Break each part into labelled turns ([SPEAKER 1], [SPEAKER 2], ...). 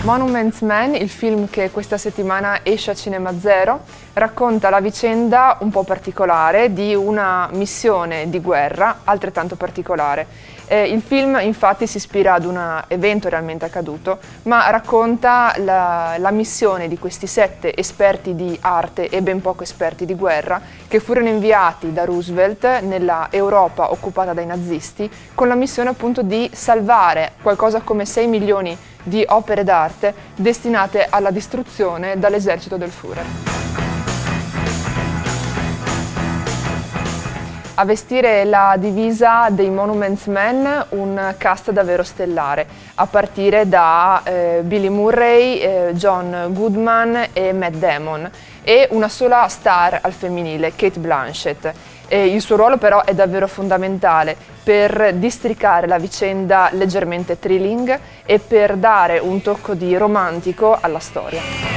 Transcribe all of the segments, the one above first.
[SPEAKER 1] Monuments Men, il film che questa settimana esce a Cinema Zero, racconta la vicenda un po' particolare di una missione di guerra altrettanto particolare. Il film infatti si ispira ad un evento realmente accaduto, ma racconta la missione di questi 7 esperti di arte e ben poco esperti di guerra che furono inviati da Roosevelt nella Europa occupata dai nazisti con la missione appunto di salvare qualcosa come 6 milioni di opere d'arte destinate alla distruzione dall'esercito del Führer. A vestire la divisa dei Monuments Men un cast davvero stellare, a partire da Billy Murray, John Goodman e Matt Damon, e una sola star al femminile, Cate Blanchett. Il suo ruolo però è davvero fondamentale per districare la vicenda leggermente thrilling e per dare un tocco di romantico alla storia.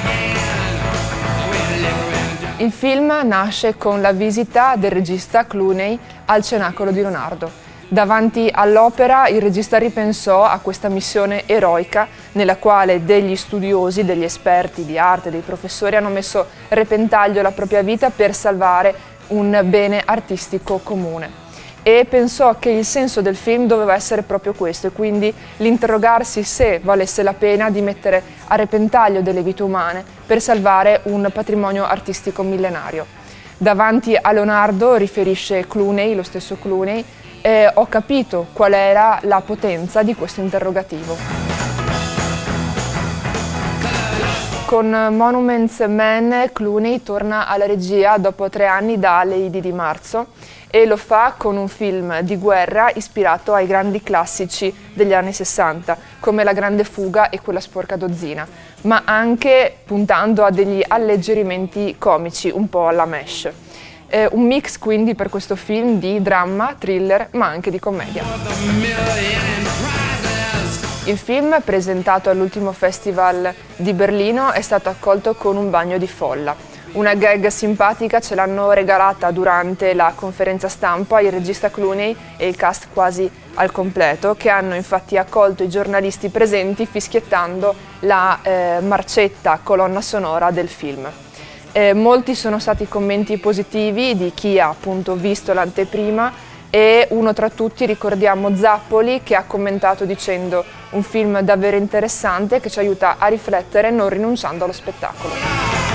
[SPEAKER 1] Il film nasce con la visita del regista Clooney al Cenacolo di Leonardo. Davanti all'opera il regista ripensò a questa missione eroica nella quale degli studiosi, degli esperti di arte, dei professori hanno messo a repentaglio la propria vita per salvare un bene artistico comune. E pensò che il senso del film doveva essere proprio questo, e quindi l'interrogarsi se valesse la pena di mettere a repentaglio delle vite umane per salvare un patrimonio artistico millenario. Davanti a Leonardo, riferisce Clooney, lo stesso Clooney, ho capito qual era la potenza di questo interrogativo. Con Monuments Men, Clooney torna alla regia dopo 3 anni da Lady di marzo e lo fa con un film di guerra ispirato ai grandi classici degli anni 60, come La Grande Fuga e Quella sporca dozzina, ma anche puntando a degli alleggerimenti comici, un po' alla Mesh. Un mix quindi per questo film di dramma, thriller, ma anche di commedia. Il film, presentato all'ultimo festival di Berlino, è stato accolto con un bagno di folla. Una gag simpatica ce l'hanno regalata durante la conferenza stampa il regista Clooney e il cast quasi al completo, che hanno infatti accolto i giornalisti presenti fischiettando la marcetta colonna sonora del film. Molti sono stati i commenti positivi di chi ha appunto visto l'anteprima, e uno tra tutti ricordiamo Zappoli, che ha commentato dicendo: un film davvero interessante che ci aiuta a riflettere non rinunciando allo spettacolo.